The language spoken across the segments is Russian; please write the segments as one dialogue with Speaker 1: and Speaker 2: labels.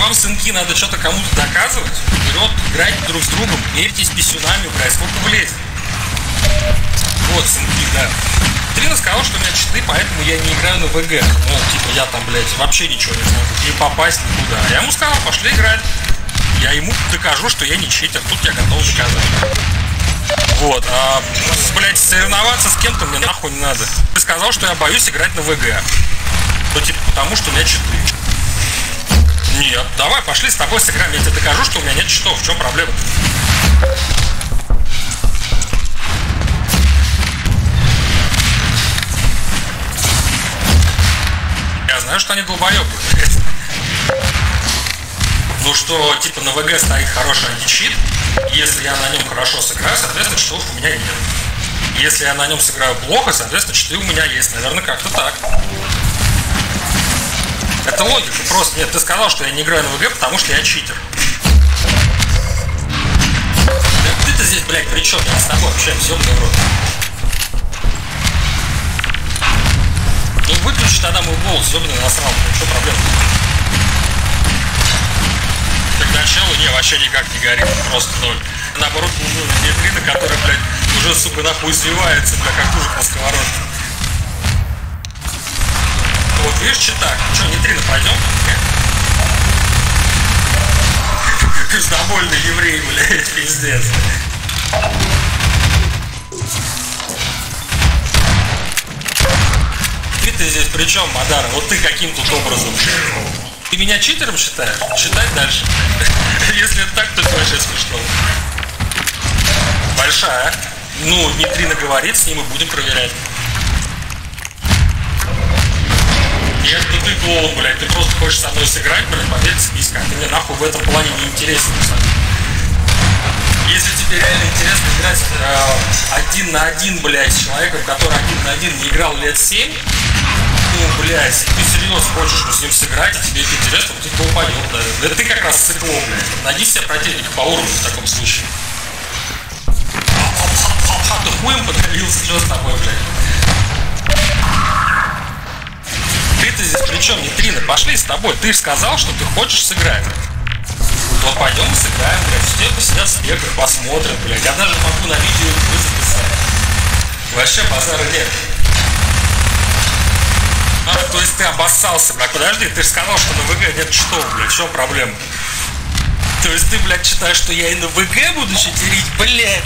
Speaker 1: вам, сынки, надо что-то кому-то доказывать? Вперед, играйте друг с другом, мерьтесь писюнами, блядь, сколько влезет. Вот, сынки, да. Трина сказал, что у меня читы, поэтому я не играю на ВГ. Ну, типа, я там, блядь, вообще ничего не смогу. Не попасть никуда. Я ему сказал, пошли играть. Я ему докажу, что я не читер. Тут я готов доказать. Вот, блядь, соревноваться с кем-то мне нахуй не надо. Ты сказал, что я боюсь играть на ВГ. Ну, типа, потому что у меня читы. Нет, давай, пошли с тобой сыграем. Я тебе докажу, что у меня нет читов. В чем проблема? Я знаю, что они долбоёбы. Ну что, типа, на ВГ стоит хороший античит. Если я на нем хорошо сыграю, соответственно, читов у меня нет. Если я на нем сыграю плохо, соответственно, читы у меня есть. Наверное, как-то так. Это логика просто. Нет, ты сказал, что я не играю на ВГ, потому что я читер. Да ты-то здесь, блядь, при чем? Я с тобой общаюсь, ёбаный в рот. Ну выключи тогда мой голос, ёбаный насрал, блядь, что проблема? Тогда челу не, вообще никак не горит, просто ноль. Наоборот, нейтрина, которая, блядь, уже, сука, нахуй извивается, бля, как ужик на сковородке. Вот видишь, читак. Что, нейтрина, пойдем? Пиздобольный еврей, блядь, пиздец. Ты здесь при чем, Мадара? Вот ты каким тут образом? Ты меня читером считаешь? Считай дальше. Если это так, то это вообще смешно. Большая. Ну, нейтрина говорит, с ним и будем проверять. Нет, ну ты клоун, блядь. Ты просто хочешь со мной сыграть, блядь, победить списка. Ты мне нахуй в этом плане не интересен. Если тебе реально интересно играть 1 на 1, блядь, с человеком, который 1 на 1 не играл лет 7, ну, блядь, ты серьезно хочешь с ним сыграть, и тебе это интересно, вот ты долбоёб, да. Да ты как раз сыкло, блядь. Найди себе противника по уровню в таком случае. Ты хуем подавился, что с тобой, блядь? Ты-то здесь при чем, нейтрина? Пошли с тобой. Ты же сказал, что ты хочешь сыграть. Вот пойдем и сыграем, блядь. Все посидят в спеках, посмотрят, блядь. Я даже могу на видео записать. Вообще базара нет. То есть ты обоссался, блядь. Подожди, ты же сказал, что на ВГ нет читов, блядь. В чем проблема? То есть ты, блядь, считаешь, что я и на ВГ буду читерить, блядь?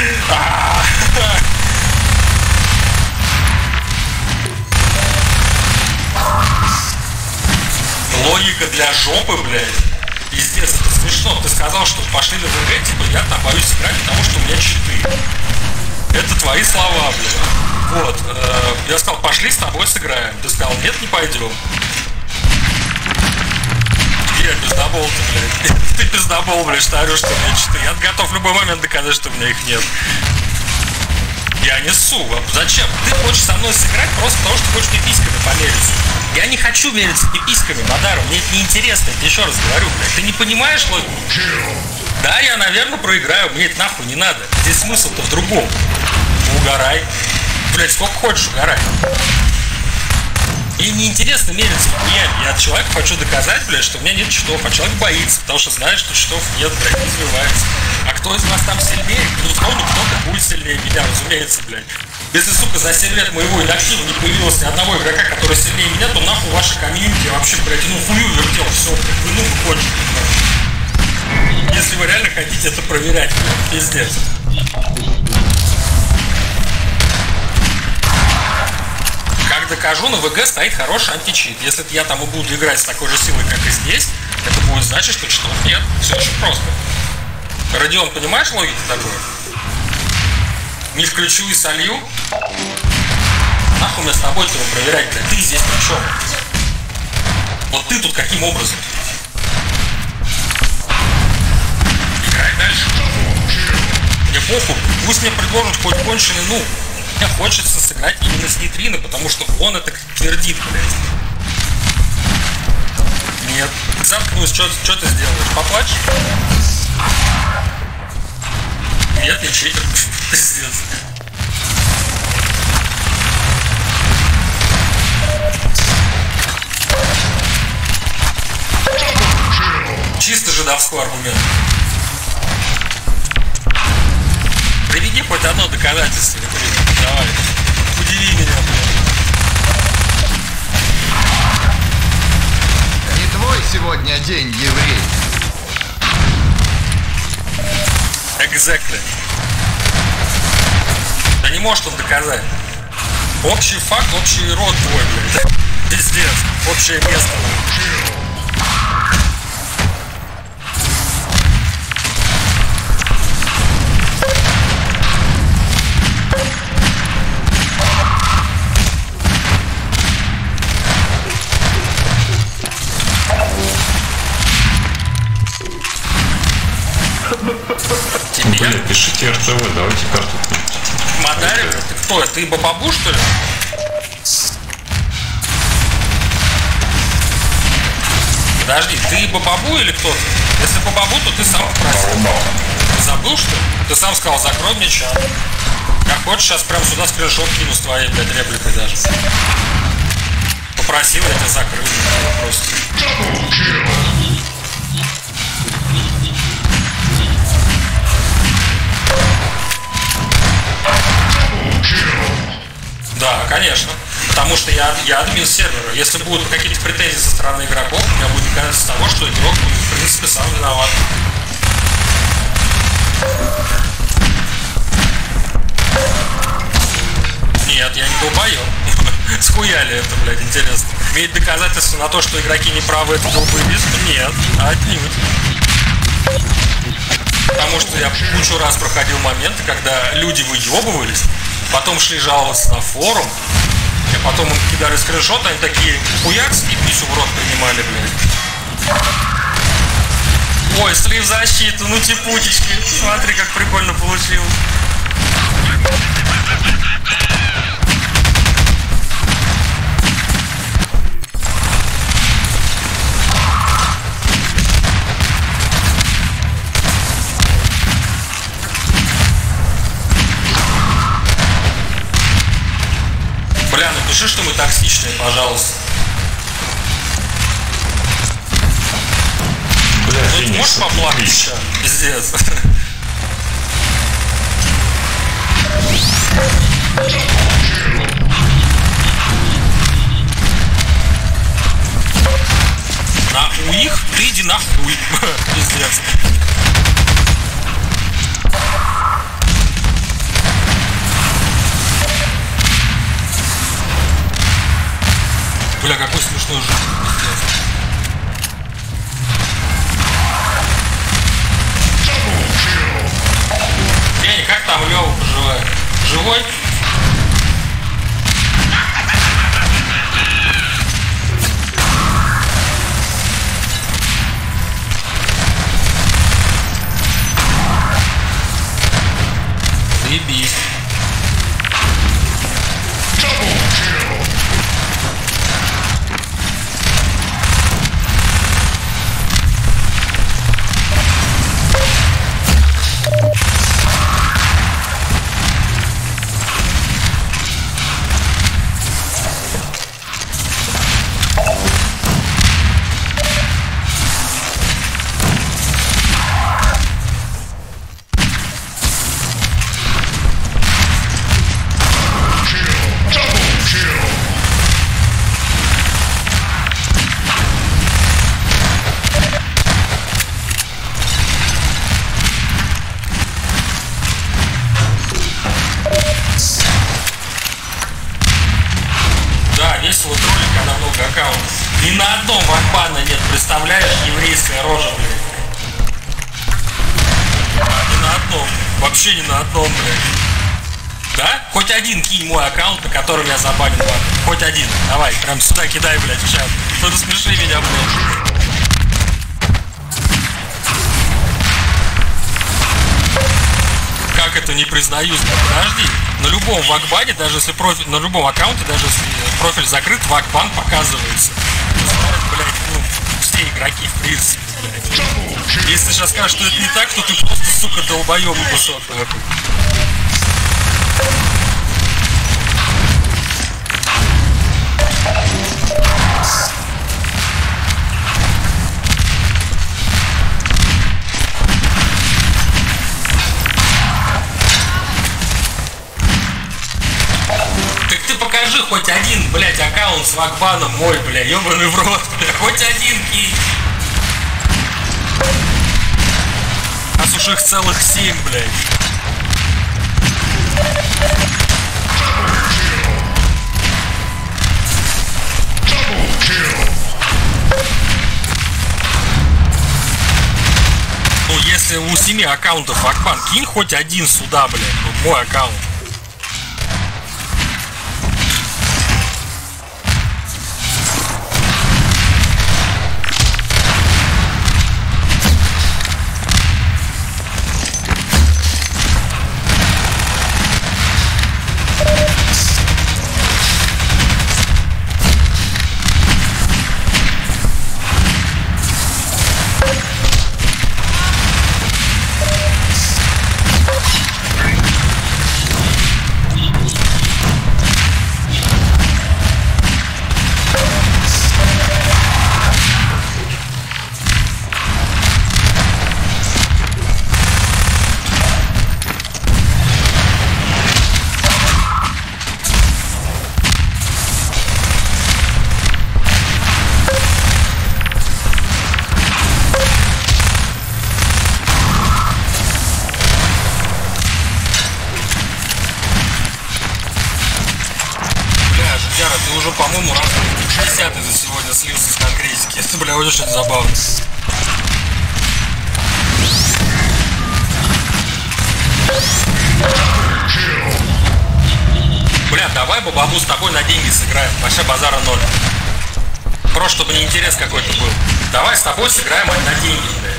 Speaker 1: Логика для жопы, блядь. Пиздец, это смешно. Ты сказал, что пошли на ВГ, типа, я там боюсь играть, потому что у меня читы. Это твои слова, блядь. Вот. Я сказал, пошли с тобой сыграем. Ты сказал, нет, не пойдем. Я пиздобол, ты, блядь. Ты пиздобол, блядь, что орешь, что у меня читы. Я готов в любой момент доказать, что у меня их нет. Я несу. Зачем? Ты хочешь со мной сыграть просто потому, что хочешь пиписьками помериться. Я не хочу мериться пиписьками, Мадару. Мне это неинтересно. Я тебе еще раз говорю, блядь. Ты не понимаешь логику? Да, я, наверное, проиграю. Мне это нахуй не надо. Здесь смысл-то в другом. Угорай. Блядь, сколько хочешь, угорай. Мне неинтересно мериться пипиями. Я человеку хочу доказать, блядь, что у меня нет читов. А человек боится, потому что знает, что читов нет, блядь, не извивается. А кто из вас там сильнее? Безусловно, кто-то будет сильнее меня, разумеется, блядь. Если, сука, за 7 лет моего инактива не появилось ни одного игрока, который сильнее меня, то нахуй ваше комьюнити вообще, блядь, ну хую вертел, все, блядь, вы ну кончили, блядь. Если вы реально хотите это проверять, блядь, пиздец. Как докажу, на ВГ стоит хороший античит. Если я там и буду играть с такой же силой, как и здесь, это будет значить, что читов нет. Все очень просто. Родион, понимаешь логику такую? Не включу и солью. Нахуй мне с тобой его проверять, блядь. Ты здесь при чем? Вот ты тут каким образом? Играй дальше. Мне похуй. Пусть мне предложат хоть конченый, ну. Мне хочется сыграть именно с нейтрино, потому что он это твердит, блядь. Нет. Заткнусь, что ты сделаешь? Поплачешь? Нет, не читер. Пиздец. колдовской аргумент. Приведи хоть одно доказательство, давай. Удиви меня, блин.
Speaker 2: Не твой сегодня день, еврей.
Speaker 1: Exactly. Да не может он доказать. Общий факт, общий род твой, блядь. Пиздец. Общее место.
Speaker 3: Блин, пишите РТВ, давайте карту.
Speaker 1: Мадарик, ты кто? Ты Бабабу, что ли? Подожди, ты Бабабу или кто-то? Если Бабабу, то ты сам попросил. Ты забыл, что ли? Ты сам сказал, закрой мне чат. Как хочешь, сейчас прям сюда скриншот кину с твоей, блядь, репликой даже. Попросил, я тебя закрыл. Просто. Да, конечно. Потому что я админ сервера. Если будут какие-то претензии со стороны игроков, у меня будет доказательство того, что игрок, в принципе, сам виноват. Нет, я не долбоёб. Схуяли это, блядь, интересно. Имеет доказательство на то, что игроки не правы, это долбоебизм? Нет, отнюдь. Потому что я кучу раз проходил моменты, когда люди выебывались, потом шли жаловаться на форум, и потом им кидали скриншоты, они такие хуякс и писю в рот принимали, блядь. Ой, слив защиту, ну типутечки, смотри, как прикольно получилось. Бля, напиши, что мы токсичные, пожалуйста.
Speaker 3: Бля,
Speaker 1: ну, ты можешь поплакать сейчас? Пиздец. У них ты иди нахуй. Пиздец. Бля, какой смешной жук. День, как там Лёва поживает? Живой? Заебись. Весело троллить, когда много аккаунтов. Ни на одном вакбана нет, представляешь, еврейская рожа, блядь. Ни на одном. Вообще ни на одном, блядь. Да? Хоть один кинь мой аккаунт, на котором я забанен вак. Хоть один. Давай, прям сюда кидай, блядь, в чат. Ну рассмеши меня, блядь. Как это не признаюсь? Подожди. На любом вакбане, даже если профиль, на любом аккаунте, даже если профиль закрыт, вакбан показывается. Знают, блядь, ну, все игроки в принципе, блядь. Если сейчас скажешь, что это не так, то ты просто, сука, долбоёбый кусок. покажи хоть один, блядь, аккаунт с вакбаном мой, бля, ёбаный в рот, бля, хоть один кинь. Нас уж их целых 7, блядь. Ну, если у 7 аккаунтов вакбан, кинь хоть один сюда, блядь, вот мой аккаунт. Ты уже, по-моему, раз 60-й за сегодня слился с конкретики. Это, бля, очень забавно. Бля, давай бабабу с тобой на деньги сыграем. Вообще базара ноль. Просто чтобы не интерес какой-то был. Давай с тобой сыграем на деньги, бля.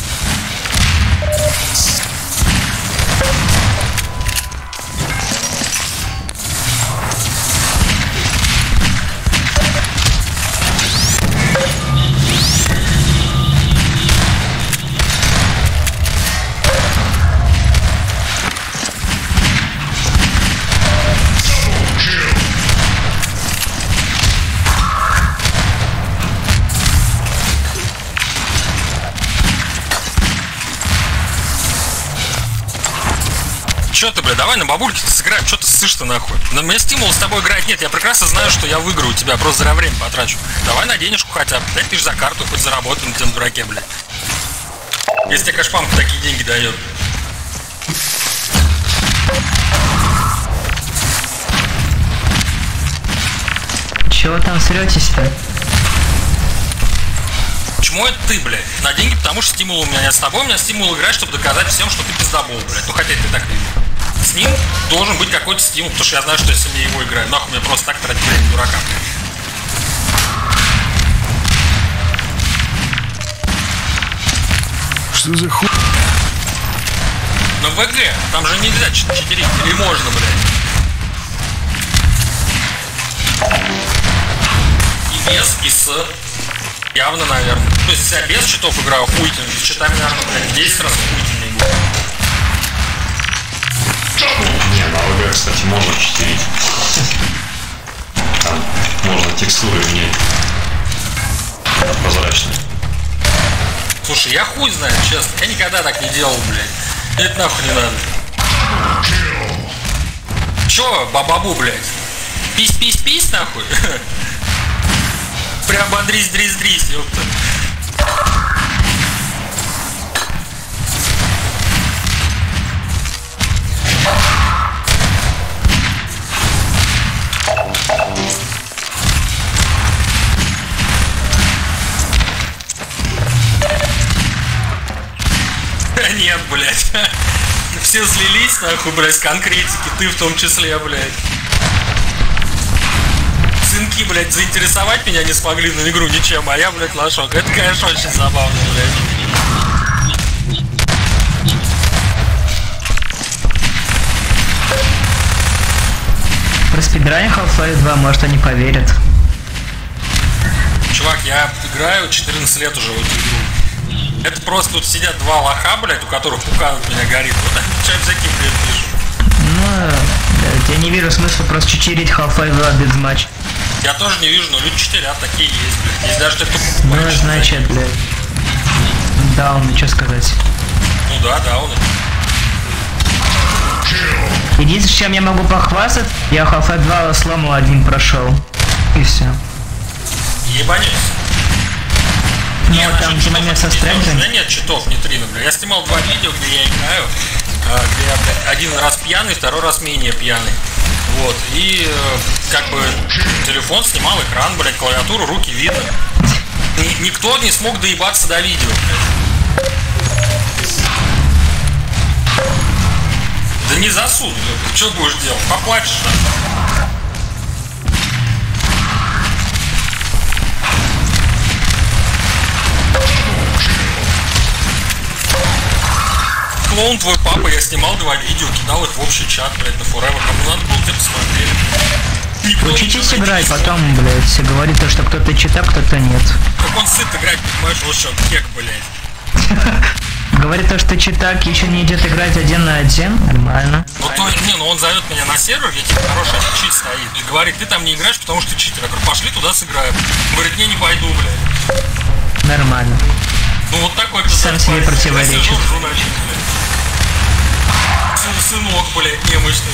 Speaker 1: Чё ты, бля, давай на бабульке-то сыграем, чё ты ссышь-то нахуй? На меня стимула с тобой играть нет, я прекрасно знаю, что я выиграю у тебя, просто зря время потрачу. Давай на денежку хотя бы, 5 тысяч за карту, хоть заработаем на тем дураке, бля. Если тебе Кашпамка такие деньги дает.
Speaker 4: Чего вы там сретесь-то?
Speaker 1: Почему это ты, блядь? На деньги, потому что стимул у меня нет с тобой, у меня стимул играть, чтобы доказать всем, что ты пиздобол, блядь. Ну хотя ты так видишь. С ним должен быть какой-то стимул, потому что я знаю, что если я его играю, нахуй мне просто так тратить время дурака, блядь.
Speaker 5: Что за хуй?
Speaker 1: На ВГ, там же нельзя читерить, или можно, блядь. И без, и с. Явно, наверное. То есть, если я без читов играю, хуйтин, с читами, наверное, блядь, 10 раз хуйтин будет.
Speaker 3: Не, на ВГ, кстати, можно читерить. Там можно текстуры менять. Прозрачные.
Speaker 1: Слушай, я хуй знаю, честно. Я никогда так не делал, блядь. Это нахуй не надо. Чё, бабабу, блядь? Пись, нахуй? Прямо дрись, ёпта. Нет, блядь. Все слились, нахуй, блядь, с конкретики. Ты в том числе, блядь. Сынки, блядь, заинтересовать меня не смогли на игру ничем, а я, блядь, лошок. Это, конечно, очень забавно, блядь.
Speaker 4: Про спидранинг Half-Life 2, может, они поверят.
Speaker 1: Чувак, я играю 14 лет уже в эту игру. Это просто тут сидят два лоха, блядь, у которых пукан от меня горит. Вот они чай всякие, блядь, пишут.
Speaker 4: Ну, я не вижу смысла просто читерить Half-Life 2 Deathmatch.
Speaker 1: Я тоже не вижу, но люди читерят, такие есть, блядь. Есть даже те, кто
Speaker 4: Ну,
Speaker 1: покупает.
Speaker 4: значит, блядь. Дауны, что сказать?
Speaker 1: Ну да, дауны.
Speaker 4: Единственное, чем я могу похвастать, я Half-Life 2 сломал один прошел. И все.
Speaker 1: Ебанись.
Speaker 4: Ну, там где момент со стрэнгами.
Speaker 1: Да нет читов, не три, бля. Я снимал 2 видео, где я играю, где я, бля, один раз пьяный, второй раз менее пьяный. Вот, и как бы телефон снимал экран, блядь, клавиатуру, руки видно. Никто не смог доебаться до видео, блядь. Да не засуд, блядь. Что будешь делать? Поплачешь, да? Клоун твой папа, я снимал 2 видео, кидал их в общий чат, блядь, на Forever. Кому надо было, те посмотрели.
Speaker 4: Учитесь играть, потом, блядь, говорит то, что кто-то читал, кто-то нет.
Speaker 1: Как он сыт играть, понимаешь, вот что, кек, блядь.
Speaker 4: Говорит то, что читак еще не идет играть 1 на 1, нормально.
Speaker 1: Ну то, не, ну он зовет меня на сервер, где типа хороший чит стоит. И говорит, ты там не играешь, потому что ты читер. Я говорю, пошли туда сыграем. Он говорит, не пойду, блядь.
Speaker 4: Нормально.
Speaker 1: Ну вот такой
Speaker 4: сам себе противоречит.
Speaker 1: Сижу, значит, блядь. Сынок, блядь, немощный.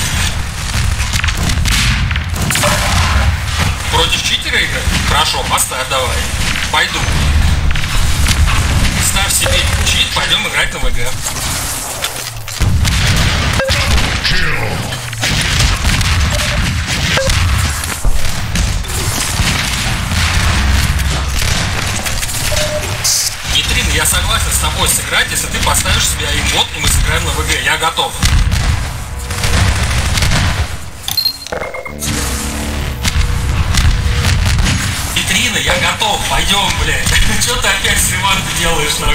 Speaker 1: Против читера играть? Хорошо, поставь давай. Пойду. Ставь себе чит, пойдем играть на ВГ. Нитрин, я согласен с тобой сыграть, если ты поставишь себе aimbot и мы сыграем на ВГ. Я готов. Нитрина, я готов. Пойдем, блядь. Че ты опять с Иван-то делаешь, нахуй?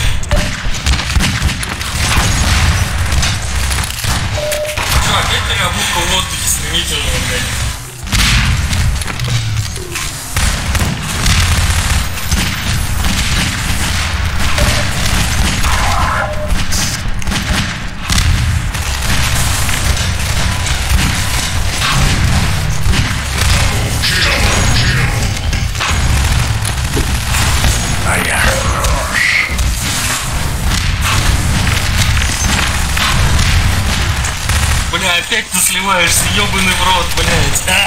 Speaker 1: Че, опять переобувка в воздухе стремительного, блядь? Бля, опять ты сливаешься, ёбаный в рот, блядь.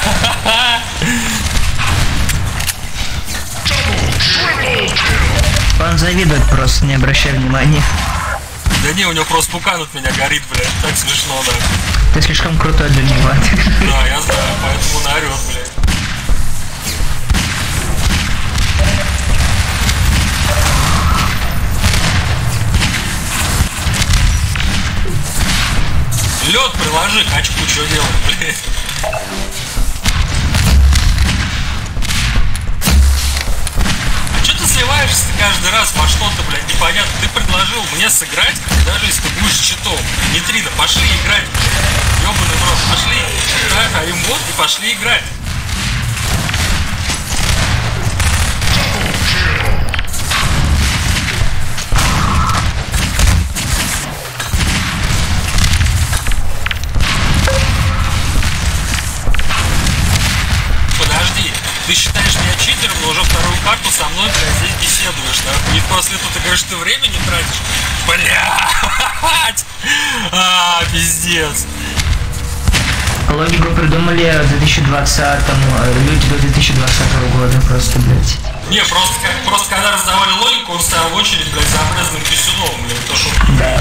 Speaker 4: Он завидует просто, не обращай внимания.
Speaker 1: Да не, у него просто пукан от меня горит, блядь. Так смешно, да.
Speaker 4: Ты слишком крутой для него.
Speaker 1: Да, я знаю, поэтому он орёт, блядь. Лед приложи, качку, что делать, блядь? А что ты сливаешься каждый раз во что-то, блядь, непонятно? Ты предложил мне сыграть, даже если ты будешь щитом. Нитрина, пошли играть, блядь. Ёбаный в рот, пошли. Так, aimbot и пошли играть. Подожди, ты считаешь меня читером, но уже вторую карту со мной, блядь, здесь беседуешь, да? И после этого ты говоришь, что ты время не тратишь? Блядь! Пиздец.
Speaker 4: Логику придумали в 2020-м, люди до 2020 года просто, блядь.
Speaker 1: Не, просто когда раздавали логику, он стоял в очередь, блядь, за обрезанным писюном, блядь, то что...
Speaker 4: Да.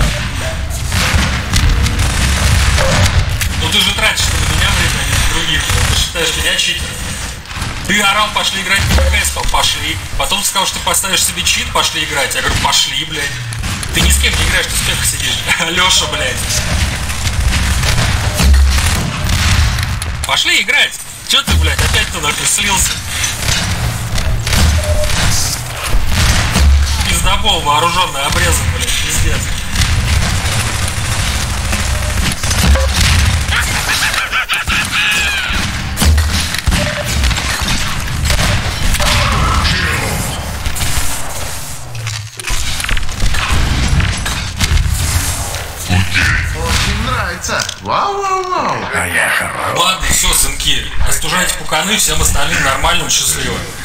Speaker 1: Ну ты же тратишь на меня время, а не на других, блядь. Ты считаешь меня читером. Ты орал, пошли играть в ПГ, я сказал, пошли. Потом ты сказал, что ты поставишь себе чит, пошли играть. Я говорю, пошли, блядь. Ты ни с кем не играешь, ты с Пепкой сидишь. Леша, блядь. Пошли играть. Че ты, блядь, опять туда слился? Пиздобол вооруженный, обрезан, блядь, пиздец.
Speaker 2: Очень нравится. Вау-вау-вау.
Speaker 1: Ладно, все, сынки, остужайте пуканы, всем остальным нормальным, счастливым.